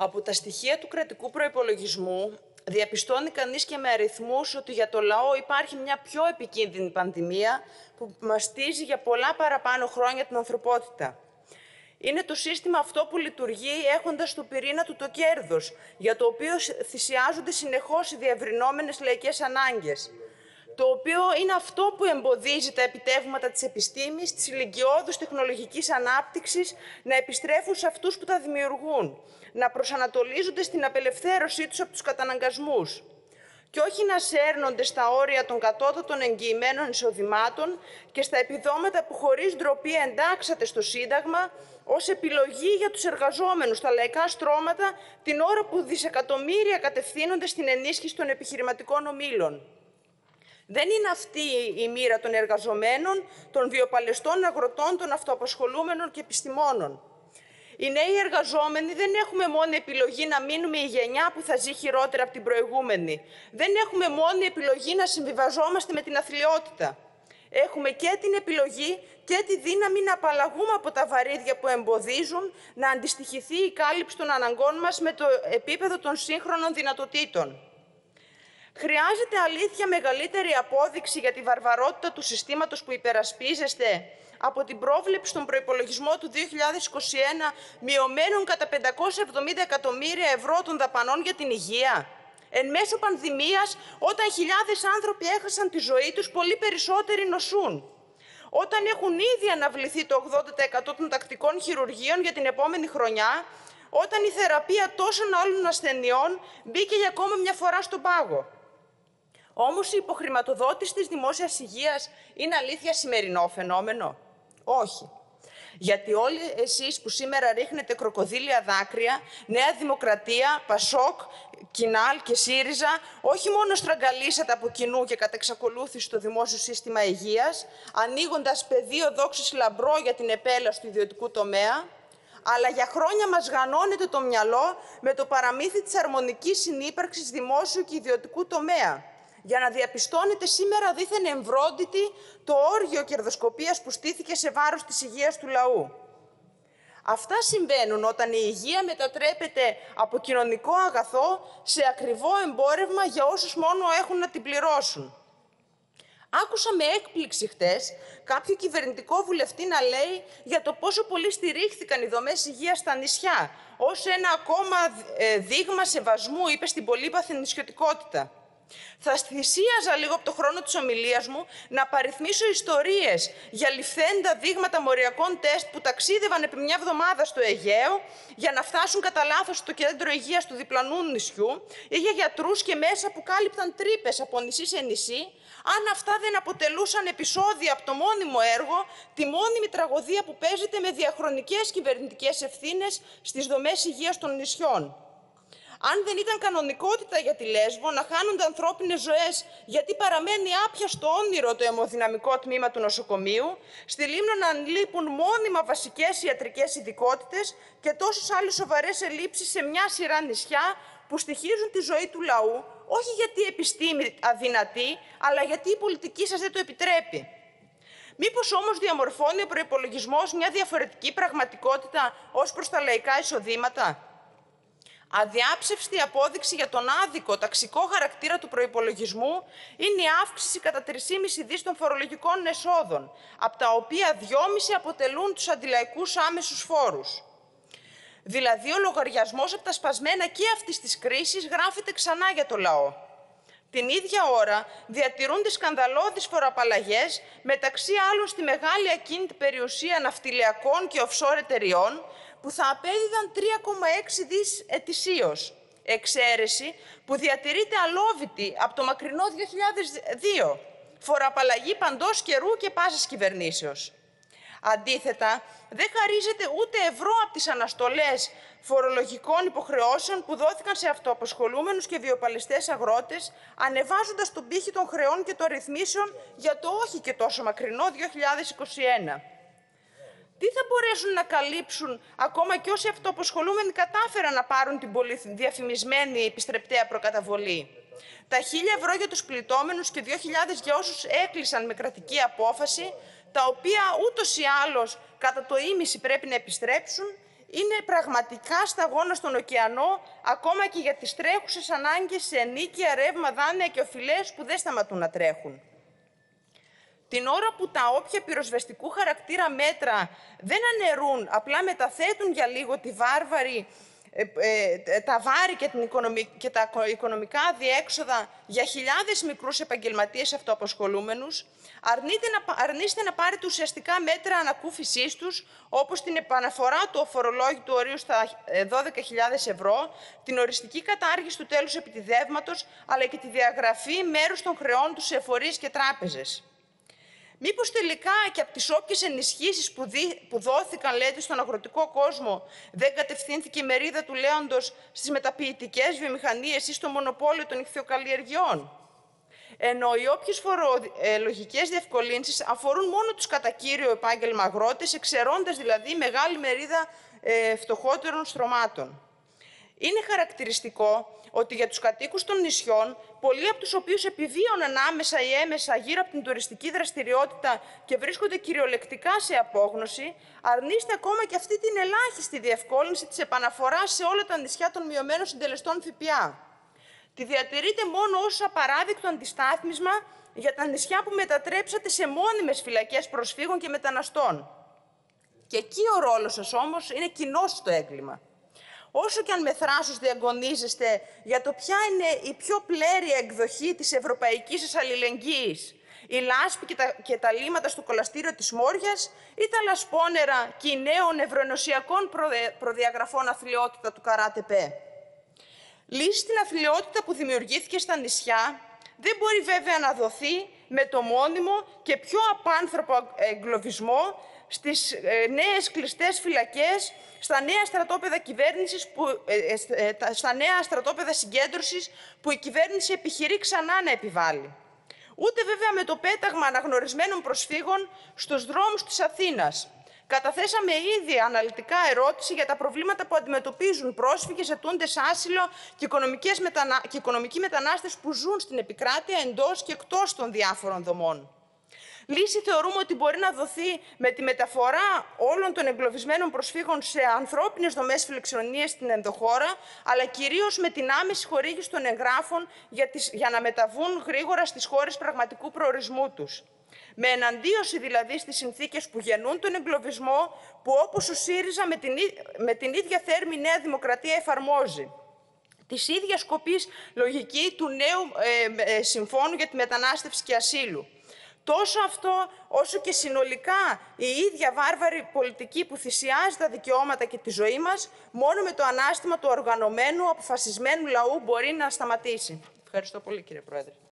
Από τα στοιχεία του κρατικού προϋπολογισμού διαπιστώνει κανείς και με αριθμούς ότι για το λαό υπάρχει μια πιο επικίνδυνη πανδημία που μαστίζει για πολλά παραπάνω χρόνια την ανθρωπότητα. Είναι το σύστημα αυτό που λειτουργεί έχοντας στο πυρήνα του το κέρδος, για το οποίο θυσιάζονται συνεχώς οι διευρυνόμενες λαϊκές ανάγκες. Το οποίο είναι αυτό που εμποδίζει τα επιτεύγματα της επιστήμης, της ηλικιώδους τεχνολογικής ανάπτυξης να επιστρέφουν σε αυτούς που τα δημιουργούν, να προσανατολίζονται στην απελευθέρωσή τους από τους καταναγκασμούς και όχι να σέρνονται στα όρια των κατώτατων εγγυημένων εισοδημάτων και στα επιδόματα που χωρίς ντροπή εντάξατε στο Σύνταγμα ως επιλογή για τους εργαζόμενους στα λαϊκά στρώματα την ώρα που δισεκατομμύρια κατευθύνονται στην ενίσχυση των επιχειρηματικών ομίλων. Δεν είναι αυτή η μοίρα των εργαζομένων, των βιοπαλαιστών αγροτών, των αυτοαπασχολούμενων και επιστημόνων. Οι νέοι εργαζόμενοι δεν έχουμε μόνο επιλογή να μείνουμε η γενιά που θα ζει χειρότερα από την προηγούμενη. Δεν έχουμε μόνο επιλογή να συμβιβαζόμαστε με την αθλιότητα. Έχουμε και την επιλογή και τη δύναμη να απαλλαγούμε από τα βαρύδια που εμποδίζουν να αντιστοιχηθεί η κάλυψη των αναγκών μας με το επίπεδο των σύγχρονων δυνατοτήτων. Χρειάζεται αλήθεια μεγαλύτερη απόδειξη για τη βαρβαρότητα του συστήματος που υπερασπίζεστε από την πρόβλεψη στον προϋπολογισμό του 2021 μειωμένων κατά 570 εκατομμύρια ευρώ των δαπανών για την υγεία. Εν μέσω πανδημίας, όταν χιλιάδες άνθρωποι έχασαν τη ζωή τους, πολύ περισσότεροι νοσούν. Όταν έχουν ήδη αναβληθεί το 80% των τακτικών χειρουργείων για την επόμενη χρονιά, όταν η θεραπεία τόσων άλλων ασθενειών μπήκε για ακόμα μια φορά στον πάγο. Όμως η υποχρηματοδότηση της δημόσιας υγείας είναι αλήθεια σημερινό φαινόμενο? Όχι. Γιατί όλοι εσείς που σήμερα ρίχνετε κροκοδίλια δάκρυα, Νέα Δημοκρατία, Πασόκ, Κινάλ και ΣΥΡΙΖΑ, όχι μόνο στραγγαλίσατε από κοινού και κατ' εξακολούθηση το δημόσιο σύστημα υγείας, ανοίγοντας πεδίο δόξης λαμπρό για την επέλαση του ιδιωτικού τομέα, αλλά για χρόνια μας γανώνετε το μυαλό με το παραμύθι της αρμονικής συνύπαρξης δημόσιου και ιδιωτικού τομέα, για να διαπιστώνετε σήμερα δήθεν εμβρόντιτη το όργιο κερδοσκοπίας που στήθηκε σε βάρος της υγείας του λαού. Αυτά συμβαίνουν όταν η υγεία μετατρέπεται από κοινωνικό αγαθό σε ακριβό εμπόρευμα για όσους μόνο έχουν να την πληρώσουν. Άκουσα με έκπληξη χτες κάποιο κυβερνητικό βουλευτή να λέει για το πόσο πολύ στηρίχθηκαν οι δομές υγείας στα νησιά, ως ένα ακόμα δείγμα σεβασμού, είπε, στην πολύπαθη νησιωτικότητα. Θα θυσίαζα λίγο από το χρόνο της ομιλίας μου να παριθμίσω ιστορίες για ληφθέντα δείγματα μοριακών τεστ που ταξίδευαν επί μια εβδομάδα στο Αιγαίο για να φτάσουν κατά λάθος στο κέντρο υγείας του διπλανού νησιού ή για γιατρούς και μέσα που κάλυπταν τρύπες από νησί σε νησί, αν αυτά δεν αποτελούσαν επεισόδια από το μόνιμο έργο, τη μόνιμη τραγωδία που παίζεται με διαχρονικές κυβερνητικές ευθύνες στις δομές υγείας των νησιών. Αν δεν ήταν κανονικότητα για τη Λέσβο να χάνονται ανθρώπινες ζωές γιατί παραμένει άπιαστο όνειρο το αιμοδυναμικό τμήμα του νοσοκομείου, στη Λίμνο να λείπουν μόνιμα βασικές ιατρικές ειδικότητες και τόσες άλλες σοβαρές ελλείψεις σε μια σειρά νησιά που στοιχίζουν τη ζωή του λαού, όχι γιατί η επιστήμη αδυνατεί, αλλά γιατί η πολιτική σας δεν το επιτρέπει. Μήπως όμως διαμορφώνει ο προϋπολογισμός μια διαφορετική πραγματικότητα ως προς τα λαϊκά εισοδήματα? Αδιάψευστη απόδειξη για τον άδικο ταξικό χαρακτήρα του προϋπολογισμού είναι η αύξηση κατά 3,5 δις των φορολογικών εσόδων, από τα οποία 2,5 αποτελούν τους αντιλαϊκούς άμεσους φόρους. Δηλαδή, ο λογαριασμός από τα σπασμένα και αυτής της κρίσης γράφεται ξανά για το λαό. Την ίδια ώρα διατηρούνται σκανδαλώδεις φοροαπαλλαγές, μεταξύ άλλων στη μεγάλη ακίνητη περιουσία ναυτιλιακών και offshore εταιριών, που θα απέδιδαν 3,6 δις ετησίως. Εξαίρεση που διατηρείται αλόβητη από το μακρινό 2002. Φοροαπαλλαγή παντός καιρού και πάσης κυβερνήσεως. Αντίθετα, δεν χαρίζεται ούτε ευρώ από τις αναστολές φορολογικών υποχρεώσεων που δόθηκαν σε αυτοαπασχολούμενους και βιοπαλαιστές αγρότες, ανεβάζοντας τον πύχη των χρεών και των ρυθμίσεων για το όχι και τόσο μακρινό 2021. Τι θα μπορέσουν να καλύψουν ακόμα και όσοι αυτοαπασχολούμενοι κατάφεραν να πάρουν την πολύ διαφημισμένη επιστρεπτέα προκαταβολή? Τα 1.000 ευρώ για τους πληττόμενους και 2.000 για όσους έκλεισαν με κρατική απόφαση, τα οποία ούτως ή άλλως κατά το ίμιση πρέπει να επιστρέψουν, είναι πραγματικά σταγόνα στον ωκεανό, ακόμα και για τις τρέχουσες ανάγκες σε ενίκεια, ρεύμα, δάνεια και οφειλές που δεν σταματούν να τρέχουν. Την ώρα που τα όποια πυροσβεστικού χαρακτήρα μέτρα δεν αναιρούν, απλά μεταθέτουν για λίγο τα βάρη και τα οικονομικά διέξοδα για χιλιάδες μικρούς επαγγελματίες αυτοαπασχολούμενους, αρνείστε να πάρετε ουσιαστικά μέτρα ανακούφισής τους, όπως την επαναφορά του αφορολόγητου ορίου στα 12.000 ευρώ, την οριστική κατάργηση του τέλους επιτιδεύματος, αλλά και τη διαγραφή μέρους των χρεών τους σε εφορίες και τράπεζες. Μήπως τελικά και από τις όποιες ενισχύσεις που δόθηκαν, λέτε, στον αγροτικό κόσμο, δεν κατευθύνθηκε η μερίδα του λέοντος στις μεταποιητικές βιομηχανίες ή στο μονοπόλιο των ιχθυοκαλλιεργειών? Ενώ οι όποιες φορολογικές διευκολύνσεις αφορούν μόνο τους κατά κύριο επάγγελμα αγρότες, εξαιρώντας δηλαδή μεγάλη μερίδα φτωχότερων στρωμάτων. Είναι χαρακτηριστικό ότι για τους κατοίκους των νησιών, πολλοί από τους οποίους επιβίωναν άμεσα ή έμεσα γύρω από την τουριστική δραστηριότητα και βρίσκονται κυριολεκτικά σε απόγνωση, αρνείστε ακόμα και αυτή την ελάχιστη διευκόλυνση της επαναφοράς σε όλα τα νησιά των μειωμένων συντελεστών ΦΠΑ. Τη διατηρείτε μόνο ως απαράδεκτο αντιστάθμισμα για τα νησιά που μετατρέψατε σε μόνιμες φυλακές προσφύγων και μεταναστών. Και εκεί ο ρόλος σας όμως είναι κοινός στο έγκλημα. Όσο και αν με θράσος διαγωνίζεστε για το ποια είναι η πιο πλέρεια εκδοχή της ευρωπαϊκής σας αλληλεγγύης, η λάσπη και τα λίματα στο κολαστήριο της Μόριας ή τα λασπόνερα κοιναίων ευρωενωσιακών προδιαγραφών αθλειότητα του καράτε-πέ. Λύση στην αθλειότητα που δημιουργήθηκε στα νησιά δεν μπορεί βέβαια να δοθεί με το μόνιμο και πιο απάνθρωπο εγκλωβισμό στις νέες κλειστές φυλακές, στα νέα στρατόπεδα συγκέντρωσης που η κυβέρνηση επιχειρεί ξανά να επιβάλλει. Ούτε βέβαια με το πέταγμα αναγνωρισμένων προσφύγων στους δρόμους της Αθήνας. Καταθέσαμε ήδη αναλυτικά ερώτηση για τα προβλήματα που αντιμετωπίζουν πρόσφυγες, αιτούντες άσυλο και οικονομικοί μετανάστες που ζουν στην επικράτεια εντός και εκτός των διάφορων δομών. Λύση θεωρούμε ότι μπορεί να δοθεί με τη μεταφορά όλων των εγκλωβισμένων προσφύγων σε ανθρώπινες δομές φιλοξενίας στην ενδοχώρα, αλλά κυρίως με την άμεση χορήγηση των εγγράφων για να μεταβούν γρήγορα στις χώρες πραγματικού προορισμού τους. Με εναντίωση δηλαδή στις συνθήκες που γεννούν τον εγκλωβισμό, που όπως ο ΣΥΡΙΖΑ με την ίδια θέρμη Νέα Δημοκρατία εφαρμόζει. Της ίδιας σκοπής λογική του νέου Συμφώνου για τη Μετανάστευση και Ασύλου. Τόσο αυτό, όσο και συνολικά η ίδια βάρβαρη πολιτική που θυσιάζει τα δικαιώματα και τη ζωή μας, μόνο με το ανάστημα του οργανωμένου, αποφασισμένου λαού μπορεί να σταματήσει. Ευχαριστώ πολύ, κύριε Πρόεδρε.